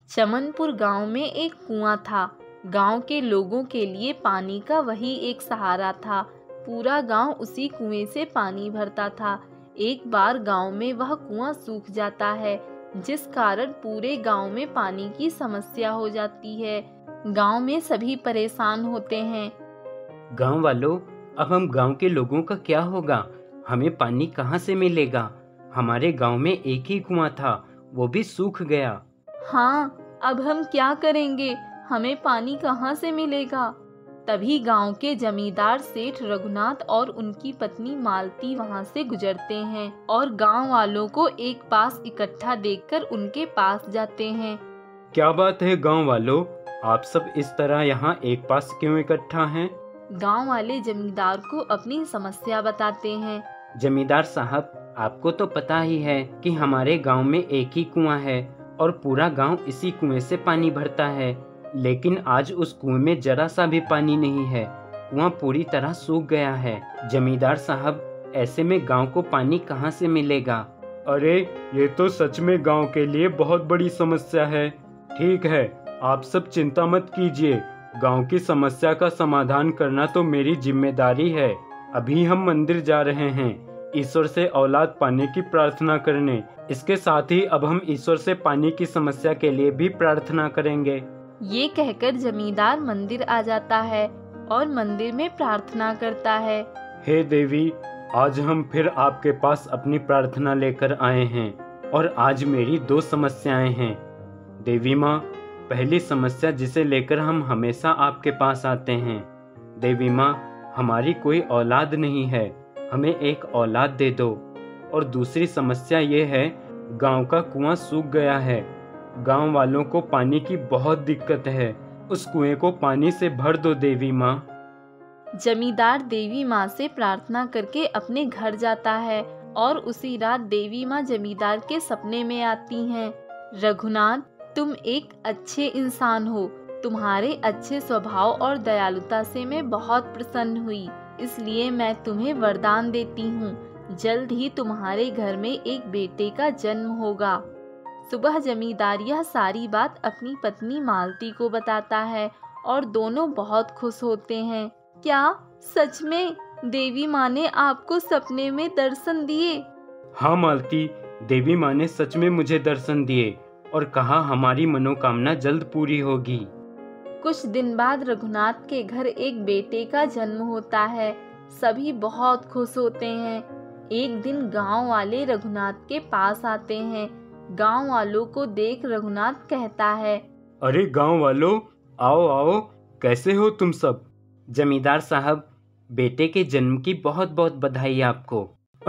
चमनपुर गांव में एक कुआं था। गांव के लोगों के लिए पानी का वही एक सहारा था। पूरा गांव उसी कुएं से पानी भरता था। एक बार गांव में वह कुआं सूख जाता है, जिस कारण पूरे गांव में पानी की समस्या हो जाती है। गांव में सभी परेशान होते हैं। गांव वालों, अब हम गांव के लोगों का क्या होगा? हमें पानी कहाँ से मिलेगा? हमारे गांव में एक ही कुआं था, वो भी सूख गया। हाँ, अब हम क्या करेंगे? हमें पानी कहाँ से मिलेगा? तभी गांव के जमींदार सेठ रघुनाथ और उनकी पत्नी मालती वहां से गुजरते हैं और गांव वालों को एक पास इकट्ठा देखकर उनके पास जाते हैं। क्या बात है गांव वालों, आप सब इस तरह यहाँ एक पास क्यों इकट्ठा हैं? गांव वाले जमींदार को अपनी समस्या बताते हैं। जमींदार साहब, आपको तो पता ही है कि हमारे गांव में एक ही कुआं है और पूरा गांव इसी कुएं से पानी भरता है, लेकिन आज उस कुएं में जरा सा भी पानी नहीं है। कुआं पूरी तरह सूख गया है। जमींदार साहब, ऐसे में गांव को पानी कहां से मिलेगा? अरे, ये तो सच में गांव के लिए बहुत बड़ी समस्या है। ठीक है, आप सब चिंता मत कीजिए। गांव की समस्या का समाधान करना तो मेरी जिम्मेदारी है। अभी हम मंदिर जा रहे हैं ईश्वर से औलाद पाने की प्रार्थना करने। इसके साथ ही अब हम ईश्वर से पानी की समस्या के लिए भी प्रार्थना करेंगे। ये कहकर जमींदार मंदिर आ जाता है और मंदिर में प्रार्थना करता है। हे देवी, आज हम फिर आपके पास अपनी प्रार्थना लेकर आए हैं और आज मेरी दो समस्याएं हैं। देवी माँ, पहली समस्या जिसे लेकर हम हमेशा आपके पास आते हैं। देवी माँ, हमारी कोई औलाद नहीं है, हमें एक औलाद दे दो। और दूसरी समस्या ये है, गांव का कुआं सूख गया है। गांव वालों को पानी की बहुत दिक्कत है। उस कुएं को पानी से भर दो देवी माँ। जमींदार देवी माँ से प्रार्थना करके अपने घर जाता है और उसी रात देवी माँ जमींदार के सपने में आती हैं। रघुनाथ, तुम एक अच्छे इंसान हो। तुम्हारे अच्छे स्वभाव और दयालुता से मैं बहुत प्रसन्न हुई, इसलिए मैं तुम्हें वरदान देती हूँ। जल्द ही तुम्हारे घर में एक बेटे का जन्म होगा। सुबह जमींदार यह सारी बात अपनी पत्नी मालती को बताता है और दोनों बहुत खुश होते हैं। क्या सच में देवी माँ ने आपको सपने में दर्शन दिए? हाँ मालती, देवी माँ ने सच में मुझे दर्शन दिए और कहा हमारी मनोकामना जल्द पूरी होगी। कुछ दिन बाद रघुनाथ के घर एक बेटे का जन्म होता है। सभी बहुत खुश होते हैं। एक दिन गांव वाले रघुनाथ के पास आते हैं। गांव वालों को देख रघुनाथ कहता है, अरे गांव वालों, आओ आओ, कैसे हो तुम सब? जमींदार साहब, बेटे के जन्म की बहुत बहुत बधाई आपको।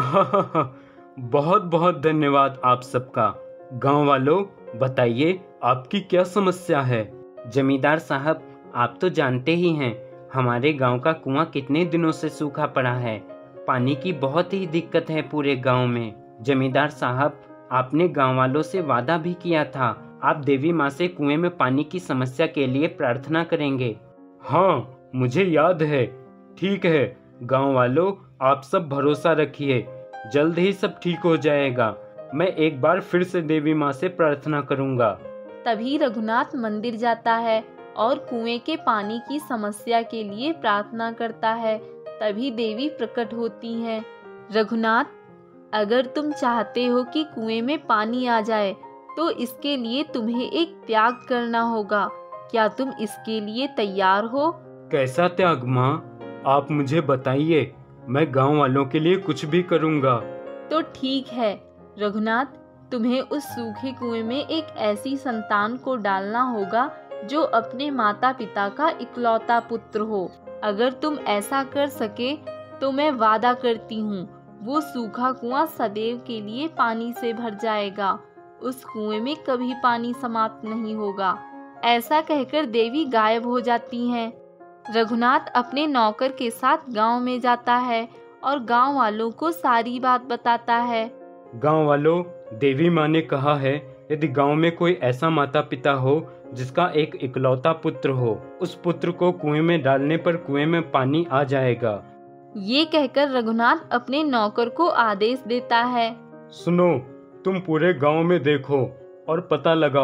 बहुत बहुत धन्यवाद आप सबका। गांव वालों, बताइए आपकी क्या समस्या है? जमींदार साहब, आप तो जानते ही हैं हमारे गांव का कुआं कितने दिनों से सूखा पड़ा है। पानी की बहुत ही दिक्कत है पूरे गांव में। जमींदार साहब, आपने गांव वालों से वादा भी किया था, आप देवी माँ से कुएं में पानी की समस्या के लिए प्रार्थना करेंगे। हाँ, मुझे याद है। ठीक है गांव वालों, आप सब भरोसा रखिए, जल्द ही सब ठीक हो जाएगा। मैं एक बार फिर से देवी माँ से प्रार्थना करूंगा। तभी रघुनाथ मंदिर जाता है और कुएं के पानी की समस्या के लिए प्रार्थना करता है। तभी देवी प्रकट होती हैं। रघुनाथ, अगर तुम चाहते हो कि कुएं में पानी आ जाए तो इसके लिए तुम्हें एक त्याग करना होगा। क्या तुम इसके लिए तैयार हो? कैसा त्याग माँ? आप मुझे बताइए, मैं गांव वालों के लिए कुछ भी करूंगा। तो ठीक है रघुनाथ, तुम्हें उस सूखे कुएं में एक ऐसी संतान को डालना होगा जो अपने माता पिता का इकलौता पुत्र हो। अगर तुम ऐसा कर सके तो मैं वादा करती हूँ वो सूखा कुआं सदैव के लिए पानी से भर जाएगा। उस कुएं में कभी पानी समाप्त नहीं होगा। ऐसा कहकर देवी गायब हो जाती हैं। रघुनाथ अपने नौकर के साथ गांव में जाता है और गांव वालों को सारी बात बताता है। गांव वालों, देवी माँ ने कहा है यदि गांव में कोई ऐसा माता पिता हो जिसका एक इकलौता पुत्र हो, उस पुत्र को कुएं में डालने पर कुएं में पानी आ जाएगा। ये कहकर रघुनाथ अपने नौकर को आदेश देता है, सुनो, तुम पूरे गांव में देखो और पता लगाओ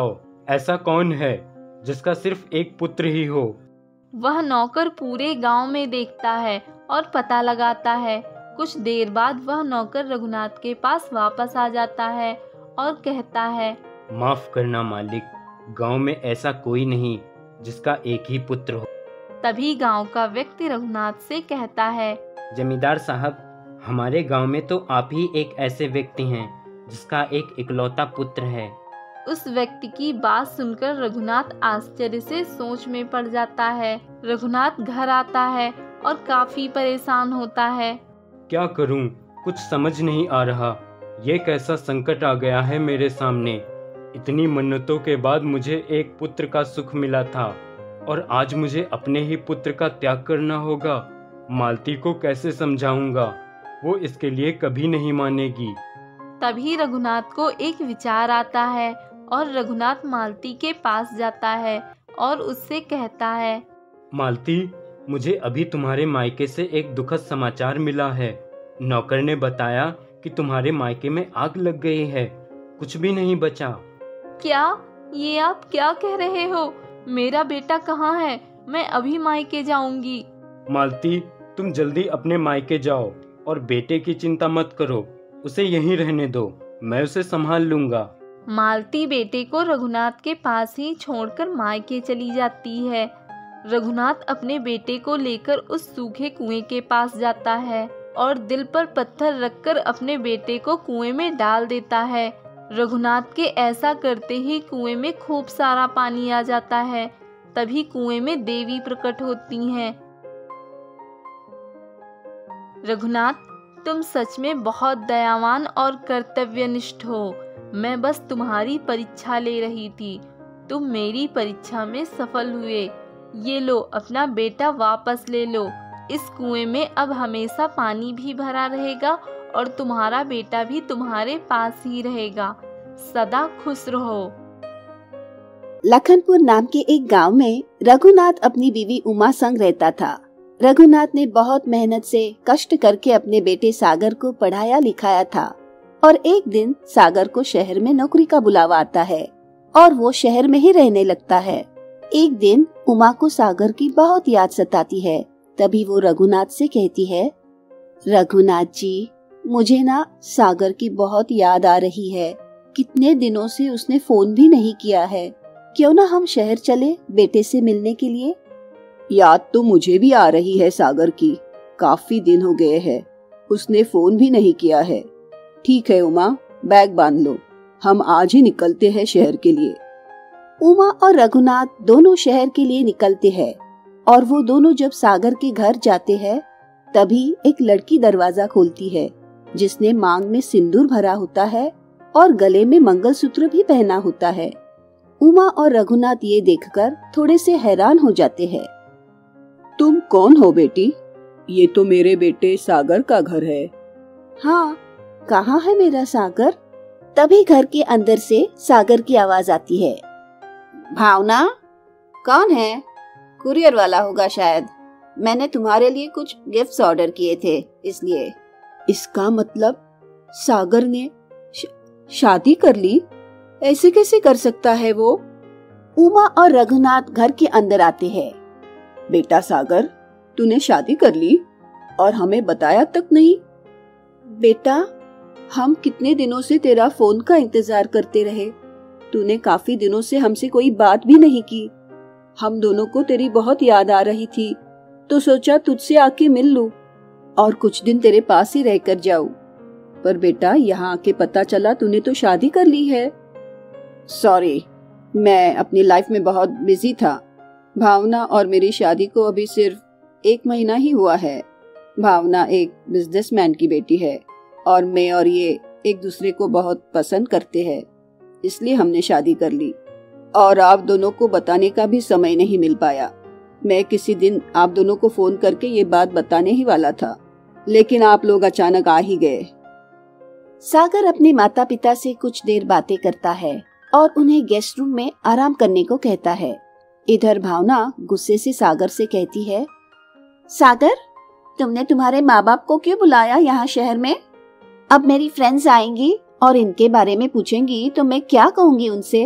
ऐसा कौन है जिसका सिर्फ एक पुत्र ही हो? वह नौकर पूरे गांव में देखता है और पता लगाता है। कुछ देर बाद वह नौकर रघुनाथ के पास वापस आ जाता है और कहता है, माफ करना मालिक, गांव में ऐसा कोई नहीं जिसका एक ही पुत्र हो। तभी गांव का व्यक्ति रघुनाथ से कहता है, जमींदार साहब, हमारे गांव में तो आप ही एक ऐसे व्यक्ति हैं जिसका एक इकलौता पुत्र है। उस व्यक्ति की बात सुनकर रघुनाथ आश्चर्य से सोच में पड़ जाता है। रघुनाथ घर आता है और काफी परेशान होता है। क्या करूं, कुछ समझ नहीं आ रहा। ये कैसा संकट आ गया है मेरे सामने। इतनी मन्नतों के बाद मुझे एक पुत्र का सुख मिला था और आज मुझे अपने ही पुत्र का त्याग करना होगा। मालती को कैसे समझाऊंगा, वो इसके लिए कभी नहीं मानेगी। तभी रघुनाथ को एक विचार आता है और रघुनाथ मालती के पास जाता है और उससे कहता है, मालती, मुझे अभी तुम्हारे मायके से एक दुखद समाचार मिला है। नौकर ने बताया कि तुम्हारे मायके में आग लग गई है, कुछ भी नहीं बचा। क्या? ये आप क्या कह रहे हो? मेरा बेटा कहाँ है? मैं अभी मायके जाऊंगी। मालती, तुम जल्दी अपने मायके जाओ और बेटे की चिंता मत करो, उसे यहीं रहने दो, मैं उसे संभाल लूंगा। मालती बेटे को रघुनाथ के पास ही छोड़कर मायके चली जाती है। रघुनाथ अपने बेटे को लेकर उस सूखे कुएं के पास जाता है और दिल पर पत्थर रखकर अपने बेटे को कुएं में डाल देता है। रघुनाथ के ऐसा करते ही कुएं में खूब सारा पानी आ जाता है। तभी कुएं में देवी प्रकट होती हैं। रघुनाथ, तुम सच में बहुत दयावान और कर्तव्यनिष्ठ हो। मैं बस तुम्हारी परीक्षा ले रही थी। तुम मेरी परीक्षा में सफल हुए। ये लो, अपना बेटा वापस ले लो। इस कुएं में अब हमेशा पानी भी भरा रहेगा और तुम्हारा बेटा भी तुम्हारे पास ही रहेगा। सदा खुश रहो। लखनपुर नाम के एक गांव में रघुनाथ अपनी बीवी उमा संग रहता था। रघुनाथ ने बहुत मेहनत से कष्ट करके अपने बेटे सागर को पढ़ाया लिखाया था और एक दिन सागर को शहर में नौकरी का बुलावा आता है और वो शहर में ही रहने लगता है। एक दिन उमा को सागर की बहुत याद सताती है। तभी वो रघुनाथ से कहती है, रघुनाथ जी, मुझे ना सागर की बहुत याद आ रही है। कितने दिनों से उसने फोन भी नहीं किया है। क्यों ना हम शहर चले बेटे से मिलने के लिए। याद तो मुझे भी आ रही है सागर की। काफी दिन हो गए हैं, उसने फोन भी नहीं किया है। ठीक है उमा, बैग बांध लो, हम आज ही निकलते हैं शहर के लिए। उमा और रघुनाथ दोनों शहर के लिए निकलते हैं और वो दोनों जब सागर के घर जाते हैं तभी एक लड़की दरवाजा खोलती है जिसने मांग में सिंदूर भरा होता है और गले में मंगलसूत्र भी पहना होता है। उमा और रघुनाथ ये देखकर थोड़े से हैरान हो जाते हैं। तुम कौन हो बेटी? ये तो मेरे बेटे सागर का घर है। हाँ, कहाँ है मेरा सागर? तभी घर के अंदर से सागर की आवाज आती है। भावना, कौन है? कुरियर वाला होगा शायद। मैंने तुम्हारे लिए कुछ गिफ्ट्स ऑर्डर किए थे इसलिए। इसका मतलब सागर ने शादी कर ली? ऐसे कैसे कर सकता है वो? उमा और रघुनाथ घर के अंदर आते हैं। बेटा सागर, तूने शादी कर ली और हमें बताया तक नहीं। बेटा, हम कितने दिनों से तेरा फोन का इंतजार करते रहे। तूने काफी दिनों से हमसे कोई बात भी नहीं की। हम दोनों को तेरी बहुत याद आ रही थी तो सोचा तुझसे आके मिल लूं और कुछ दिन तेरे पास ही रहकर जाऊं। पर बेटा, यहाँ आके पता चला तूने तो शादी कर ली है। सॉरी, मैं अपनी लाइफ में बहुत बिजी था। भावना और मेरी शादी को अभी सिर्फ 1 महीना ही हुआ है। भावना एक बिजनेसमैन की बेटी है और मैं और ये एक दूसरे को बहुत पसंद करते हैं, इसलिए हमने शादी कर ली और आप दोनों को बताने का भी समय नहीं मिल पाया। मैं किसी दिन आप दोनों को फोन करके ये बात बताने ही वाला था, लेकिन आप लोग अचानक आ ही गए। सागर अपने माता पिता से कुछ देर बातें करता है और उन्हें गेस्ट रूम में आराम करने को कहता है। इधर भावना गुस्से से सागर से कहती है, सागर, तुमने तुम्हारे माँ बाप को क्यों बुलाया यहाँ शहर में? अब मेरी फ्रेंड्स आएंगी और इनके बारे में पूछेंगी तो मैं क्या कहूँगी उनसे?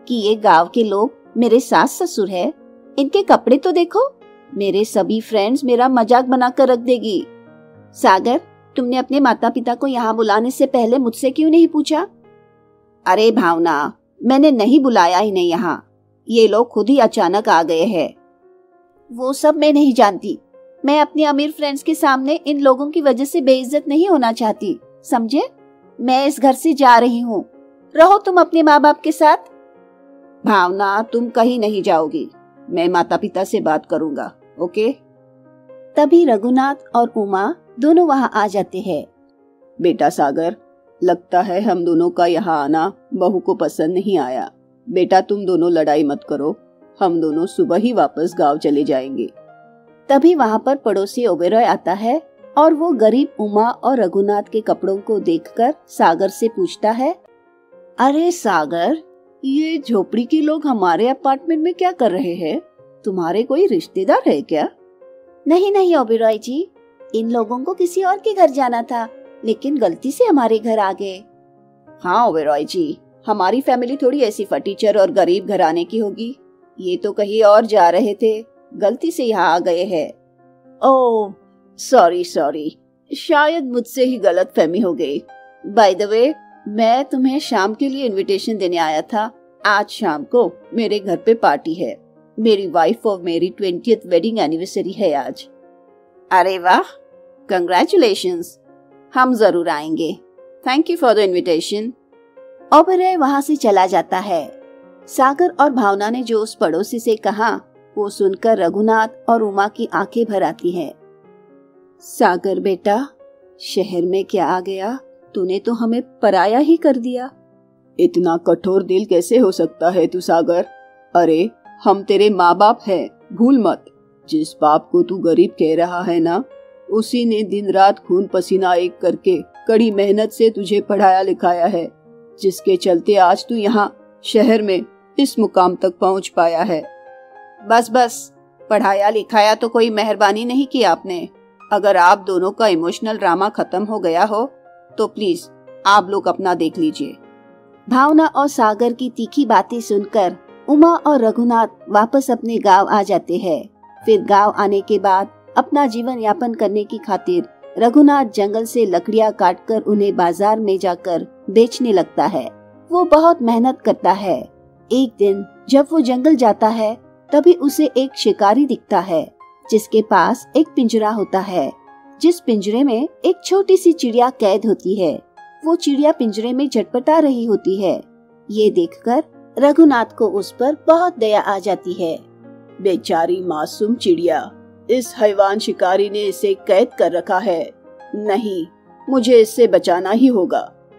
कि ये गांव के लोग मेरे सास ससुर है। इनके कपड़े तो देखो, मेरे सभी फ्रेंड्स मेरा मजाक बनाकर रख देगी। सागर, तुमने अपने माता पिता को यहाँ बुलाने से पहले मुझसे क्यों नहीं पूछा? अरे भावना, मैंने नहीं बुलाया ही नहीं यहाँ, ये लोग खुद ही अचानक आ गए हैं। वो सब मैं नहीं जानती, मैं अपने अमीर फ्रेंड्स के सामने इन लोगों की वजह से बेइज्जत नहीं होना चाहती, समझे? मैं इस घर से जा रही हूँ, रहो तुम अपने माँ बाप के साथ। भावना, तुम कहीं नहीं जाओगी, मैं माता पिता से बात करूंगा, ओके? तभी रघुनाथ और उमा दोनों वहाँ आ जाते हैं। बेटा सागर, लगता है हम दोनों का यहाँ आना बहू को पसंद नहीं आया। बेटा तुम दोनों लड़ाई मत करो, हम दोनों सुबह ही वापस गांव चले जाएंगे। तभी वहाँ पर पड़ोसी ओबेरॉय आता है और वो गरीब उमा और रघुनाथ के कपड़ों को देखकर सागर से पूछता है, अरे सागर, ये झोपड़ी के लोग हमारे अपार्टमेंट में क्या कर रहे हैं? तुम्हारे कोई रिश्तेदार है क्या? नहीं नहीं ओबेरॉय जी, इन लोगों को किसी और के घर जाना था, लेकिन गलती से हमारे घर आ गए। हाँ ओबेरॉय जी, हमारी फैमिली थोड़ी ऐसी फटीचर और गरीब घराने की होगी। ये तो कहीं और जा रहे थे, गलती से यहाँ आ गए हैं। ओह सॉरी, शायद मुझसे ही गलत फहमी हो गई। बाय द वे, मैं तुम्हें शाम के लिए इनविटेशन देने आया था। आज शाम को मेरे घर पे पार्टी है, मेरी वाइफ और मेरी 20th वेडिंग एनिवर्सरी है आज। अरे वाह, कंग्रेचुलेशंस, हम जरूर आएंगे। Thank you for the invitation. Oberoi वहाँ से चला जाता है। सागर और भावना ने जो उस पड़ोसी से कहा, वो सुनकर रघुनाथ और उमा की आंखें भर आती हैं। सागर बेटा, शहर में क्या आ गया? तूने तो हमें पराया ही कर दिया। इतना कठोर दिल कैसे हो सकता है तू सागर? अरे हम तेरे माँ बाप हैं, भूल मत। जिस बाप को तू गरीब कह रहा है ना, उसी ने दिन रात खून पसीना एक करके कड़ी मेहनत से तुझे पढ़ाया लिखाया है, जिसके चलते आज तू यहाँ शहर में इस मुकाम तक पहुँच पाया है। बस बस, पढ़ाया लिखाया तो कोई मेहरबानी नहीं की आपने। अगर आप दोनों का इमोशनल ड्रामा खत्म हो गया हो तो प्लीज आप लोग अपना देख लीजिए। भावना और सागर की तीखी बातें सुनकर उमा और रघुनाथ वापस अपने गांव आ जाते हैं। फिर गांव आने के बाद अपना जीवन यापन करने की खातिर रघुनाथ जंगल से लकड़ियां काटकर उन्हें बाजार में जाकर बेचने लगता है। वो बहुत मेहनत करता है। एक दिन जब वो जंगल जाता है, तभी उसे एक शिकारी दिखता है, जिसके पास एक पिंजरा होता है, जिस पिंजरे में एक छोटी सी चिड़िया कैद होती है। वो चिड़िया पिंजरे में झटपटा रही होती है। ये देखकर रघुनाथ को उस पर बहुत दया आ जाती है। बेचारी मासूम चिड़िया, इस हैवान शिकारी ने इसे कैद कर रखा है। नहीं, मुझे इससे बचाना ही होगा।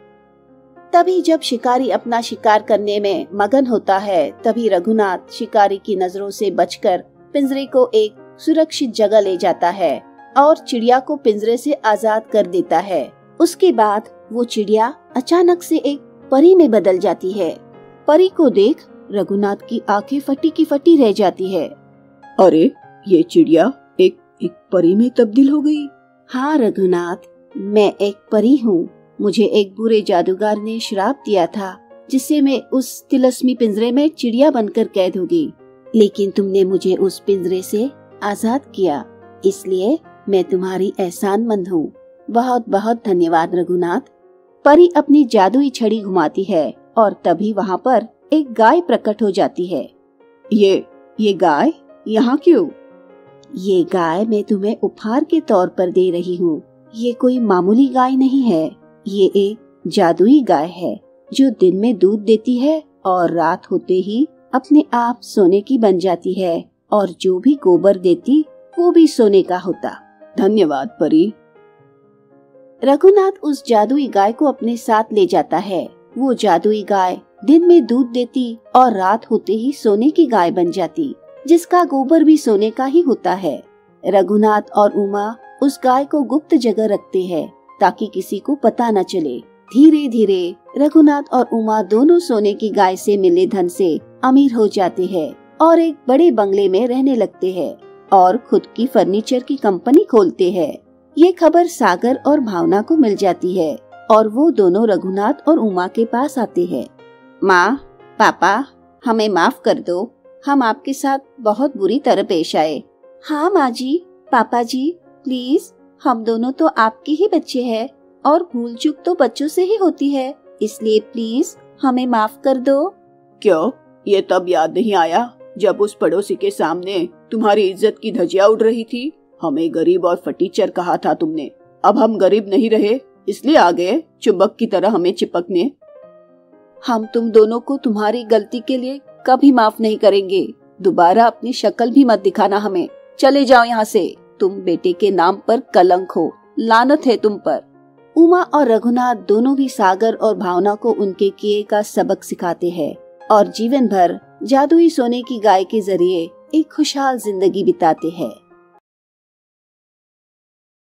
तभी जब शिकारी अपना शिकार करने में मगन होता है, तभी रघुनाथ शिकारी की नजरों से बचकर पिंजरे को एक सुरक्षित जगह ले जाता है और चिड़िया को पिंजरे से आजाद कर देता है। उसके बाद वो चिड़िया अचानक से एक परी में बदल जाती है। परी को देख रघुनाथ की आंखें फटी की फटी रह जाती है। अरे, ये चिड़िया एक परी में तब्दील हो गई। हाँ रघुनाथ, मैं एक परी हूँ। मुझे एक बुरे जादूगर ने श्राप दिया था, जिससे मैं उस तिलस्मी पिंजरे में चिड़िया बनकर कैद हो गई। लेकिन तुमने मुझे उस पिंजरे से आजाद किया, इसलिए मैं तुम्हारी एहसानमंद हूँ। बहुत बहुत धन्यवाद रघुनाथ। परी अपनी जादुई छड़ी घुमाती है और तभी वहाँ पर एक गाय प्रकट हो जाती है। ये गाय यहाँ क्यों? ये गाय मैं तुम्हें उपहार के तौर पर दे रही हूँ। ये कोई मामूली गाय नहीं है, ये एक जादुई गाय है जो दिन में दूध देती है और रात होते ही अपने आप सोने की बन जाती है, और जो भी गोबर देती वो भी सोने का होता। धन्यवाद परी। रघुनाथ उस जादुई गाय को अपने साथ ले जाता है। वो जादुई गाय दिन में दूध देती और रात होते ही सोने की गाय बन जाती, जिसका गोबर भी सोने का ही होता है। रघुनाथ और उमा उस गाय को गुप्त जगह रखते हैं ताकि किसी को पता न चले। धीरे धीरे रघुनाथ और उमा दोनों सोने की गाय से मिले धन से अमीर हो जाते हैं और एक बड़े बंगले में रहने लगते हैं और खुद की फर्नीचर की कंपनी खोलते हैं। ये खबर सागर और भावना को मिल जाती है और वो दोनों रघुनाथ और उमा के पास आते हैं। माँ, पापा, हमें माफ कर दो, हम आपके साथ बहुत बुरी तरह पेश आए। हाँ माँ जी, पापा जी, प्लीज, हम दोनों तो आपके ही बच्चे हैं और भूल चूक तो बच्चों से ही होती है, इसलिए प्लीज हमें माफ कर दो। क्यों, ये तब याद नहीं आया जब उस पड़ोसी के सामने तुम्हारी इज्जत की धज्जियां उड़ रही थी? हमें गरीब और फटीचर कहा था तुमने। अब हम गरीब नहीं रहे, इसलिए आ गए चुंबक की तरह हमें चिपकने। हम तुम दोनों को तुम्हारी गलती के लिए कभी माफ नहीं करेंगे। दोबारा अपनी शक्ल भी मत दिखाना हमें। चले जाओ यहाँ से, तुम बेटे के नाम पर कलंक हो, लानत है तुम पर। उमा और रघुनाथ दोनों भी सागर और भावना को उनके किए का सबक सिखाते हैं और जीवन भर जादुई सोने की गाय के जरिए एक खुशहाल जिंदगी बिताते हैं।